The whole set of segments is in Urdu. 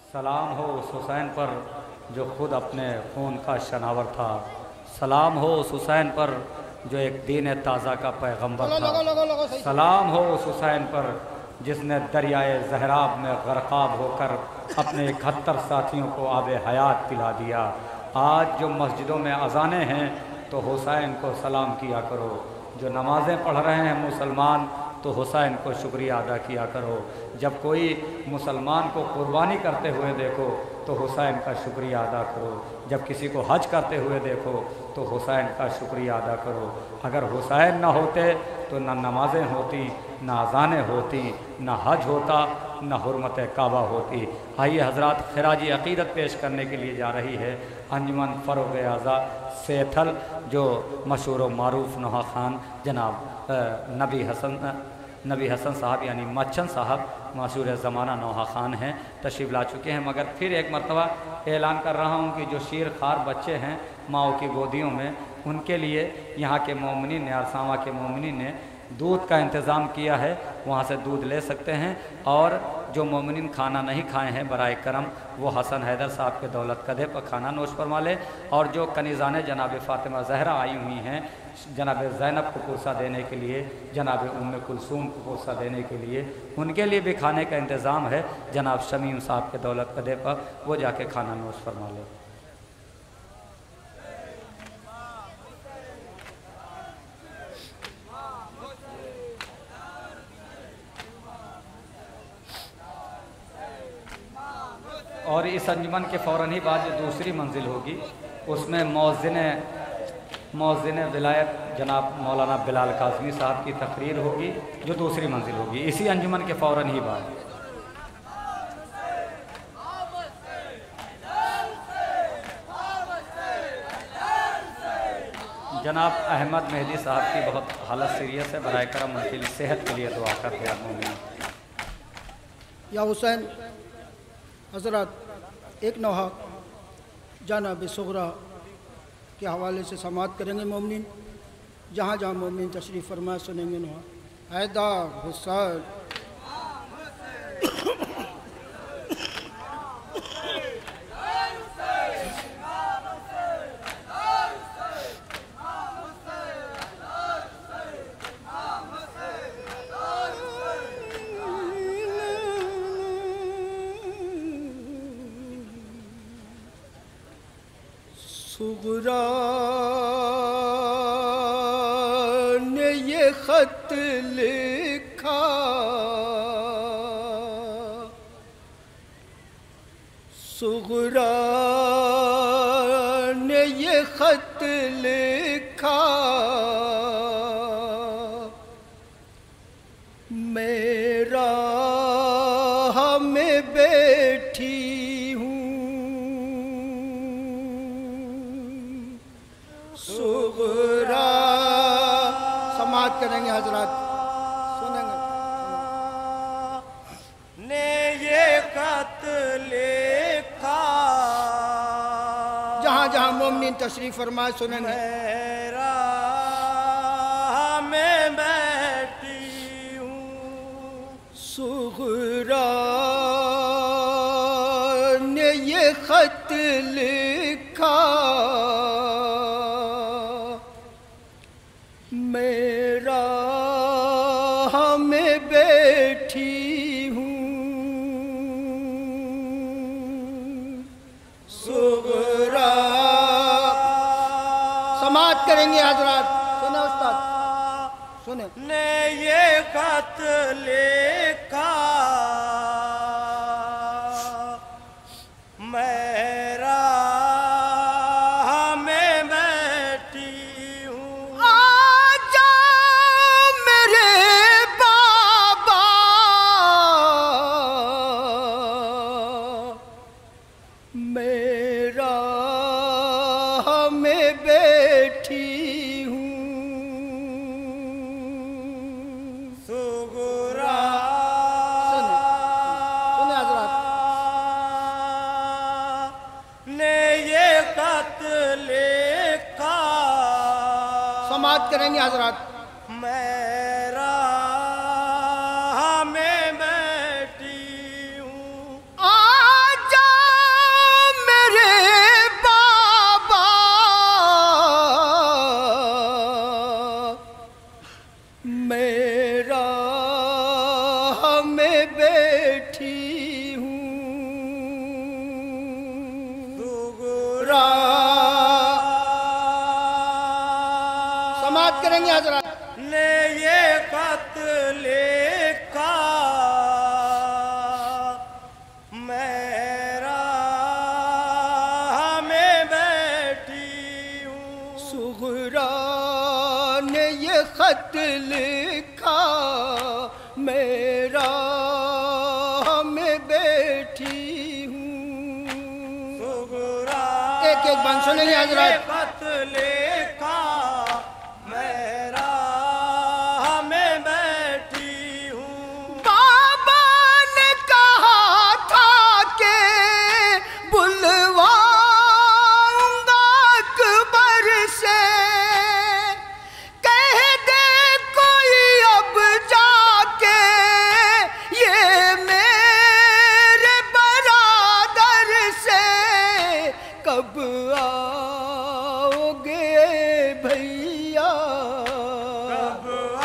سلام ہو اس حسین پر جو خود اپنے خون کا شناور تھا، سلام ہو اس حسین پر جو ایک دین تازہ کا پیغمبر تھا، سلام ہو اس حسین پر جس نے دریائے زہراب میں غرقاب ہو کر اپنے 71 ساتھیوں کو آب حیات پلا دیا۔ آج جو مسجدوں میں اذانیں ہیں تو حسین کو سلام کیا کرو، جو نمازیں پڑھ رہے ہیں مسلمان تو حسین کو شکریہ ادا کیا کرو۔ جب کوئی مسلمان کو قربانی کرتے ہوئے دیکھو تو حسین کا شکریہ ادا کرو، جب کسی کو حج کرتے ہوئے دیکھو تو حسین کا شکریہ ادا کرو۔ اگر حسین نہ ہوتے تو نہ نمازیں ہوتی، نہ اذانیں ہوتی، نہ حج ہوتا، نہ حرمت کعبہ ہوتی۔ آئیے حضرات، خراج عقیدت پیش کرنے کے لیے جا رہی ہے انجمن فروغ اعضاء سیتھل، جو مشہور و معروف نوحہ خان جناب نبی حسن صاحب یعنی مچھن صاحب مشہور زمانہ نوحہ خان ہیں، تشریف لا چکے ہیں۔ مگر پھر ایک مرتبہ اعلان کر رہا ہوں کہ جو شیر خوار بچے ہیں ماؤں کی گودیوں میں، ان کے لیے یہاں کے مومنین نے، ارسامہ کے مومنین نے دودھ کا انتظام کیا ہے، وہاں سے دودھ لے سکتے ہیں۔ اور جو مومنین کھانا نہیں کھائے ہیں برائے کرم وہ حسن حیدر صاحب کے دولت قدح پر کھانا نوش فرما لے، اور جو کنیزان جناب فاطمہ زہرا آئی ہوئی ہیں جناب زینب کو پرسہ دینے کے لیے، جناب ام کلثوم کو پرسہ دینے کے لیے، ان کے لیے بھی کھانے کا انتظام ہے جناب شمیم صاحب کے دولت قدح پر، وہ جا کے کھانا نوش فرما لے۔ اور اس انجمن کے فوراً ہی بعد جو دوسری منزل ہوگی اس میں مؤذن ولایت جناب مولانا بلال کاظمی صاحب کی تقریر ہوگی، جو دوسری منزل ہوگی اسی انجمن کے فوراً ہی بعد۔ جناب احمد مہدی صاحب کی بہت حالت سیریس ہے، برائے کرم ان کی صحت کے لیے دعا کر دیا مومنین۔ یا حسین حضرات، ایک نوحہ جناب صغرا کے حوالے سے سماعت کریں گے مومنین، جہاں جہاں مومنین تشریف فرمائے سنیں گے نوحہ۔ حیدر حسین صغرا نے یہ خط لکھا، صغرا نے یہ خط لکھا، میرا ہمیں بیٹھی کریں گے حضرات، سنیں گے۔ نے یہ خط لکھا، جہاں جہاں مومنین تشریف فرمائے سنیں گے۔ میرا میں بیٹھی ہوں، صغرا نے یہ خط لکھا، میرا ہمیں بیٹھی ہوں، صغرا سماعت کریں گے حضرات، سنیں استاد سنیں۔ نے یہ خط لکھا، میرا ہمیں بیٹھی ہوں، آجا میرے بابا، میرا ہمیں بیٹھی ہوں، صغرا سنیں حضرات، نے یہ خط لکھا، سماعت کریں گے حضرات۔ میرا ہمیں بیٹھی ہوں، آجا सुनेंगे हजरत। ने ये खत लिखा मैं राह में बैठी हूँ। सुगरा ने ये खत लिखा मैं राह में बैठी हूँ। सुगरा एक एक बार सुनेंगे हजरत। खत लिखा मैं राह में बैठी हूँ। बाबा ने कहा था कि बुलवाऊंगा अकबर से, कह दे कोई अब जाके ये मेरे बरादर से, कब आओगे भैया। कब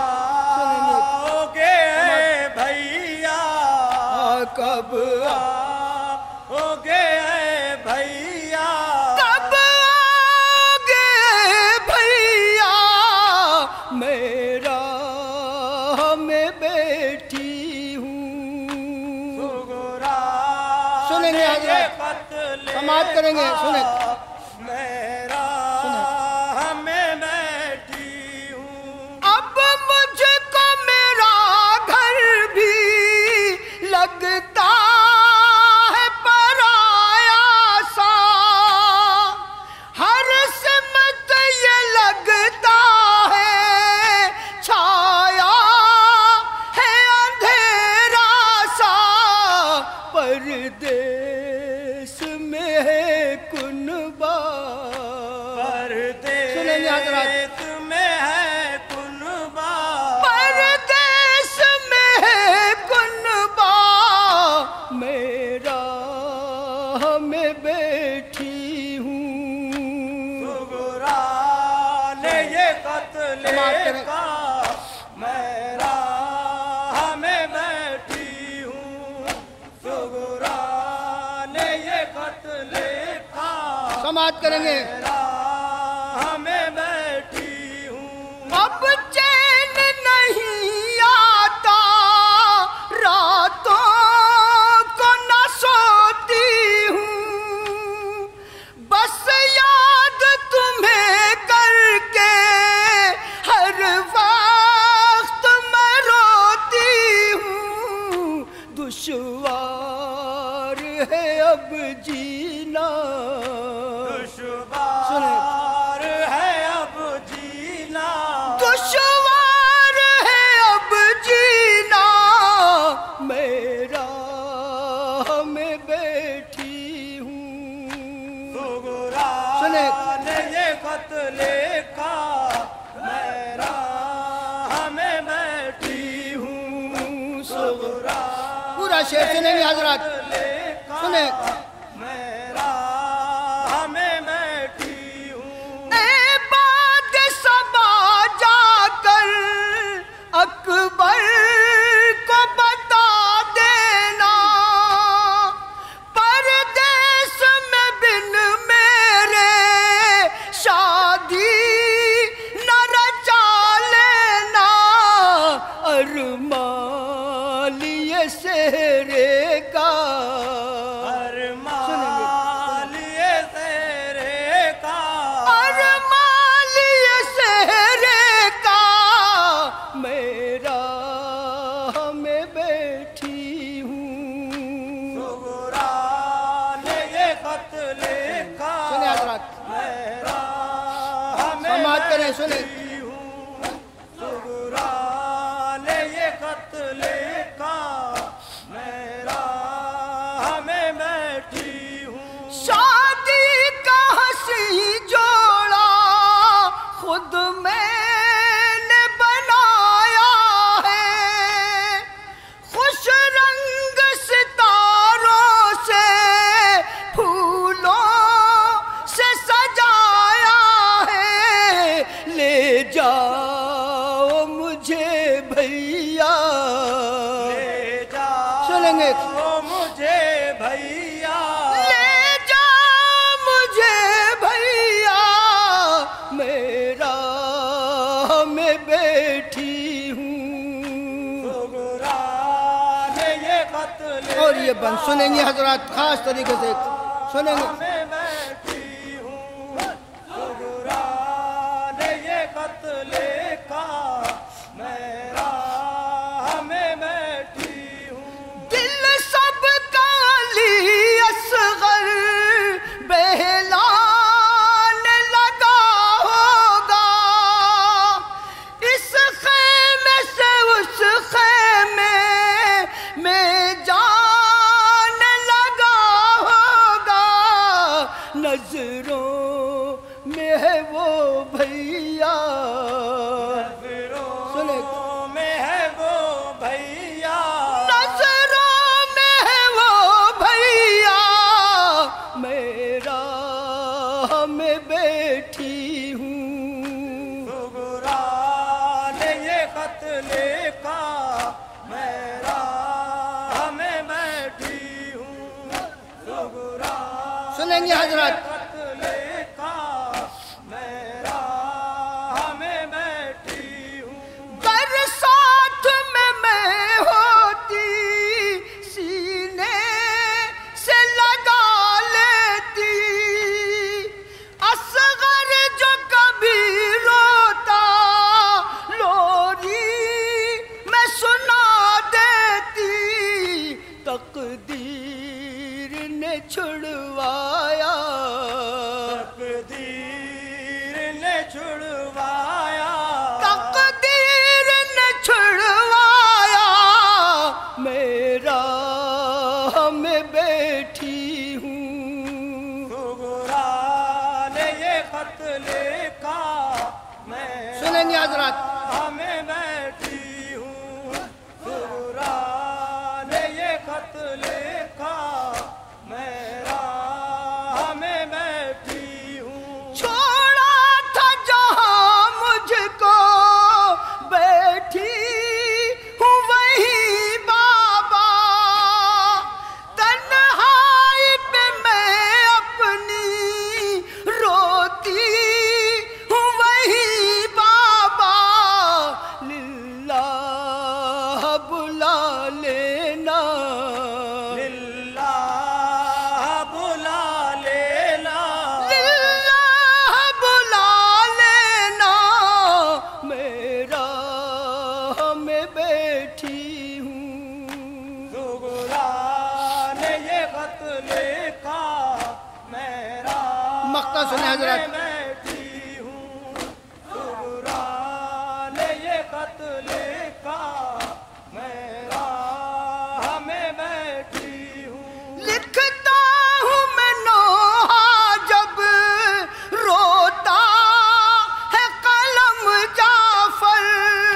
आओगे भैया, कब आओगे भैया, कब आओगे भैया, मेरा में बैठी हूँ। सुगरा सुनेंगे हजरत, समाप्त करेंगे। सुने मेरा में बैठी हूँ। अब मुझको मेरा घर भी लगता है पराया सा, हर सिमत ये लगता है छाया है अंधेरा सा, परदेश में है कुनबा। सुनेंगे हजरत। परदेश में है कुनबा, परदेश में है कुनबा, मेरा में बैठी हूँ। सुगरा ने ये खत लिखा मेरा में बैठी हूँ। सुगरा ने ये खत लिखा समाप्त करेंगे। मेरा में बैठी हूँ। अब चैन नहीं आता, रातों को न सोती हूँ, बस याद तुम्हें करके हर वक्त मैं रोती हूँ। दुश्वार है अब जीना। दुश्वार है अब जीना, दुश्वार है अब जीना, मेरा में बैठी हूँ। सुगरा सुने ने ये खत लिखा मेरा में बैठी हूँ। सुगरा पूरा शेर सुनेंगे हजरत। सुने मेरा में बैठी हूँ। ए बाद सबा जाकर अकबर को बता देना, परदेश में बिन मेरे शादी न रचा लेना, अरमान लिए सेहरे का। अरमान ये तेरे का, अरमान लिए सेहरे का, मेरा में बैठी हूँ। सुगरा ने ये खत लिखा सुने हजरत, मेरा समाप्त करें। सुने सुगरा ने ये खत लिखा मेरा में बैठी हूँ। शादी का हंसी जोड़ा खुद मैंने बनाया है, खुश रंग सितारों से फूलों से सजाया है, ले जाओ मुझे भैया। ले जाओ सुनेंगे मुझे भैया, ले जाओ मुझे भैया, मेरा में یہ بند سنیں گے حضرات خاص طریقے سے سنیں گے میں بیٹھی ہوں سغرا نے یہ خط لکھا میرا میں بیٹھی ہوں دل سب کا علی اصغر بہلان لگا ہوگا اس خیمے سے اس خیمے میں جان لگا ہوگا نظروں میں ہے وہ بھیا نظروں میں ہے وہ بھیا نظروں میں ہے وہ بھیا میرا میں بیٹھی ہوں سغرا نے یہ خط لکھا میرا میں بیٹھی ہوں سغرا سنیں گے حضرات خط لکھا میرا میں بیٹھی ہوں گر ساتھ میں ہوتی سینے سے لگا لیتی اصغر جو کبھی روتا لوری میں سنا دیتی تقدیر نے چھڑوایا تقدیر نے چھڑوایا تقدیر نے چھڑوایا میرا میں بیٹھی ہوں سغرا نے یہ خط لکھا میرا سنیں گے حضرات میں بیٹھی ہوں سغرا نے یہ خط لکھا میرا میں بیٹھی ہوں چھوڑا تھا جہاں مجھ کو بیٹھی ہوں وہی بابا تنہائی پہ میں اپنی روتی ہوں وہی بابا للہ بلا لینا للہ بلا لینا للہ بلا لینا میرا میں بیٹھی ہوں سغرا نے یہ خط لکھا میرا مقطع سنیں حضرات میں بیٹھی ہوں سغرا نے یہ خط لکھا میرا میں بیٹھی ہوں لکھتا ہوں میں نوحہ جب روتا ہے قلم جعفر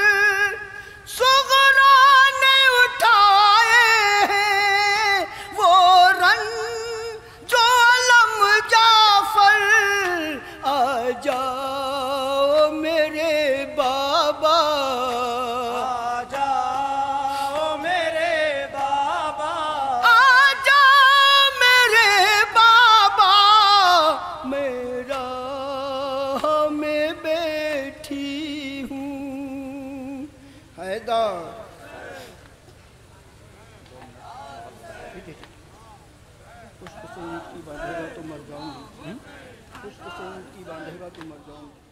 صغرا نے اٹھائے ہیں وہ رن جو علم جعفر آ جاؤ میرے بابا آ جاؤ میرے بابا آجا میرے بابا میرا میں بیٹھی ہوں حیدر کچھ تو اونٹ کی باندھے گا تو مر جاؤں گی کچھ تو اونٹ کی باندھے گا تو مر جاؤں گی